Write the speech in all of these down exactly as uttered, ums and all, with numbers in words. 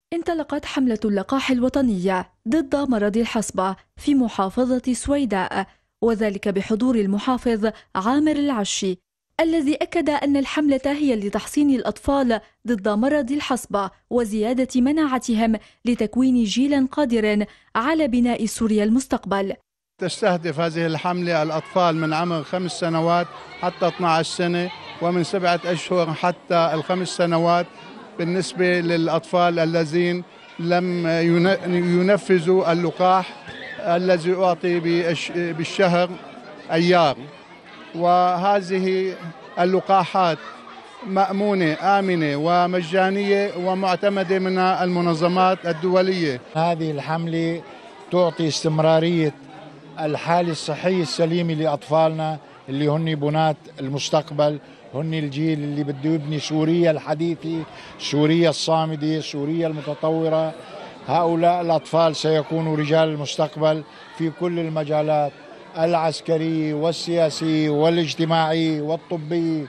انطلقت حملة اللقاح الوطنية ضد مرض الحصبة في محافظة سويداء، وذلك بحضور المحافظ عامر العشي، الذي أكد أن الحملة هي لتحصين الأطفال ضد مرض الحصبة وزيادة مناعتهم لتكوين جيل قادر على بناء سوريا المستقبل. تستهدف هذه الحملة الأطفال من عمر خمس سنوات حتى اثنتي عشرة سنة، ومن سبعة أشهر حتى الخمس سنوات بالنسبة للأطفال الذين لم ينفذوا اللقاح الذي أعطي بالشهر أيار. وهذه اللقاحات مأمونة آمنة ومجانية ومعتمدة من المنظمات الدولية. هذه الحملة تعطي استمرارية الحالة الصحية السليمة لأطفالنا اللي هن بناة المستقبل، هن الجيل اللي بده يبني سوريا الحديثة، سوريا الصامدة، سوريا المتطورة. هؤلاء الأطفال سيكونوا رجال المستقبل في كل المجالات العسكرية والسياسية والاجتماعية والطبية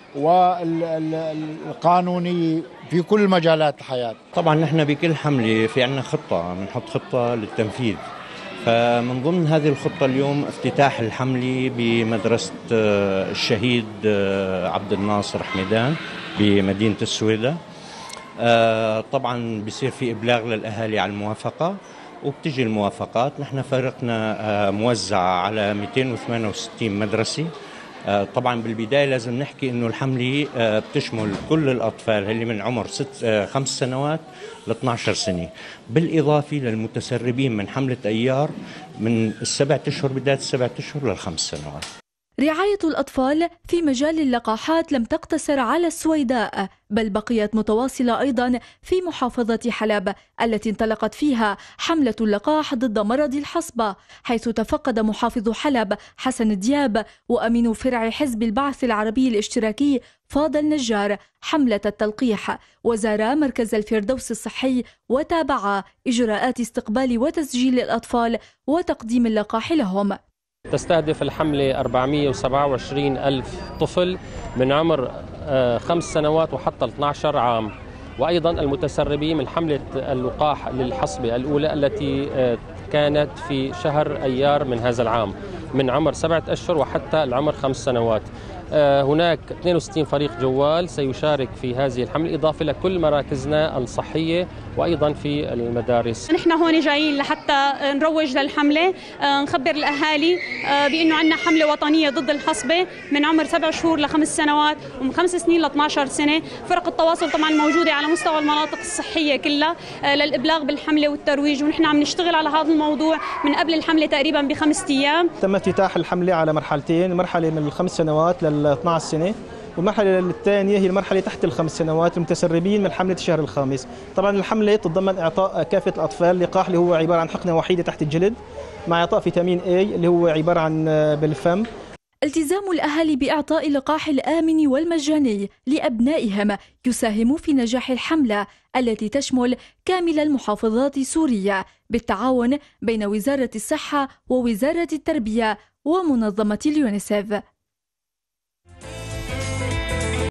والقانونية، في كل مجالات الحياة. طبعا نحن بكل حملة في عنا خطة، بنحط خطة للتنفيذ. فمن ضمن هذه الخطة اليوم افتتاح الحملة بمدرسة الشهيد عبد الناصر حميدان بمدينة السويداء. طبعا بصير في إبلاغ للأهالي على الموافقة، وبتجي الموافقات. نحن فرقنا موزع على مئتين وثمانية وستين مدرسة. طبعا بالبداية لازم نحكي إنه الحملة بتشمل كل الأطفال اللي من عمر ست خمس سنوات ل اثنتي عشرة سنة، بالإضافة للمتسربين من حملة أيار من السبعة أشهر، بداية السبعة أشهر للخمس سنوات. رعاية الأطفال في مجال اللقاحات لم تقتصر على السويداء، بل بقيت متواصلة أيضا في محافظة حلب التي انطلقت فيها حملة اللقاح ضد مرض الحصبة، حيث تفقد محافظ حلب حسن دياب وأمين فرع حزب البعث العربي الاشتراكي فاضل نجار حملة التلقيح، وزارا مركز الفردوس الصحي وتابعا إجراءات استقبال وتسجيل الأطفال وتقديم اللقاح لهم. تستهدف الحملة أربعمئة وسبعة وعشرين ألف طفل من عمر خمس سنوات وحتى اثني عشر عام، وأيضا المتسربين من حملة اللقاح للحصبة الأولى التي كانت في شهر أيار من هذا العام من عمر سبعة أشهر وحتى العمر خمس سنوات. هناك اثنين وستين فريق جوال سيشارك في هذه الحملة، إضافة لكل مراكزنا الصحية وأيضا في المدارس. نحن هون جايين لحتى نروج للحملة، نخبر الأهالي بأنه عندنا حملة وطنية ضد الحصبة من عمر سبع شهور لخمس سنوات ومن خمس سنين ل اثنتي عشرة سنة. فرق التواصل طبعا موجودة على مستوى المناطق الصحية كلها للإبلاغ بالحملة والترويج، ونحن عم نشتغل على هذا الموضوع من قبل الحملة تقريبا بخمسة أيام. تم افتتاح الحملة على مرحلتين، مرحلة من الخمس سنوات لل اثنتي عشرة سنة، والمرحلة الثانية هي المرحلة تحت الخمس سنوات المتسربين من حملة الشهر الخامس. طبعا الحملة تتضمن إعطاء كافة الأطفال لقاح اللي هو عبارة عن حقنة وحيدة تحت الجلد مع إعطاء فيتامين A اللي هو عبارة عن بالفم. التزام الأهالي بإعطاء اللقاح الآمن والمجاني لأبنائهم يساهم في نجاح الحملة التي تشمل كامل المحافظات السورية بالتعاون بين وزارة الصحة ووزارة التربية ومنظمة اليونيسيف.